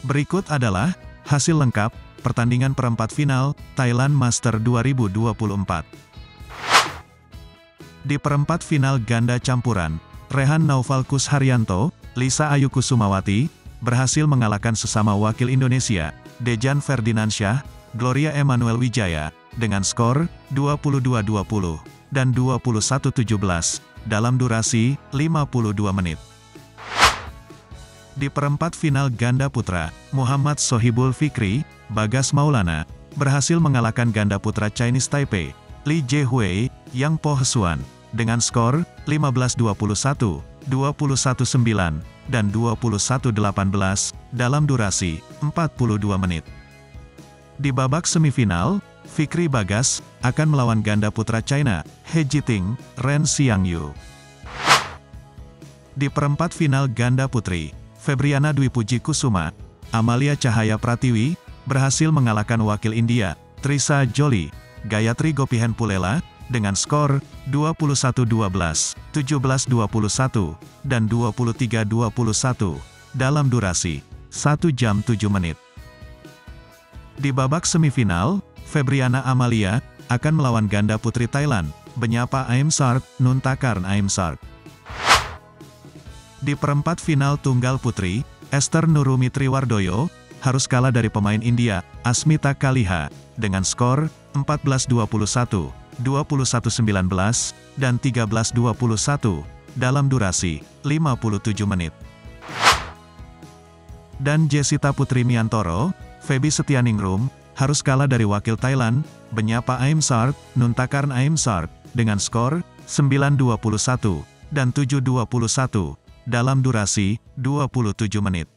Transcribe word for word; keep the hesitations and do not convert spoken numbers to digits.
Berikut adalah hasil lengkap pertandingan perempat final Thailand Master dua ribu dua puluh empat. Di perempat final ganda campuran, Rehan Naufal Kusharyanto, Lisa Ayu Kusumawati, berhasil mengalahkan sesama wakil Indonesia, Dejan Ferdinansyah, Gloria Emmanuel Wijaya, dengan skor dua puluh dua dua puluh dan dua puluh satu tujuh belas, dalam durasi lima puluh dua menit. Di perempat final ganda putra, Muhammad Sohibul Fikri, Bagas Maulana, berhasil mengalahkan ganda putra Chinese Taipei, Li Jiehui, Yang Po Hesuan, dengan skor lima belas dua puluh satu, dua puluh satu sembilan, dan dua puluh satu delapan belas, dalam durasi empat puluh dua menit. Di babak semifinal, Fikri Bagas akan melawan ganda putra China, He Jiting, Ren Xiangyu. Di perempat final ganda putri, Febriana Dwi Puji Kusuma, Amalia Cahaya Pratiwi, berhasil mengalahkan wakil India, Trisa Jolie, Gayatri Gopihen Pulela, dengan skor dua puluh satu dua belas, tujuh belas dua puluh satu, dan dua puluh tiga dua puluh satu, dalam durasi satu jam tujuh menit. Di babak semifinal, Febriana Amalia akan melawan ganda putri Thailand, Benyapa Aimsark, Nuntakarn Aimsark. Di perempat final tunggal putri, Esther Nurumi Triwardoyo harus kalah dari pemain India, Asmita Kaliha, dengan skor empat belas dua puluh satu, dua puluh satu sembilan belas, dan tiga belas dua puluh satu, dalam durasi lima puluh tujuh menit. Dan Jessita Putri Miantoro, Feby Setianingrum, harus kalah dari wakil Thailand, Benyapa Aimsark, Nuntakarn Aimsark, dengan skor sembilan dua puluh satu, dan tujuh dua puluh satu, dalam durasi dua puluh tujuh menit.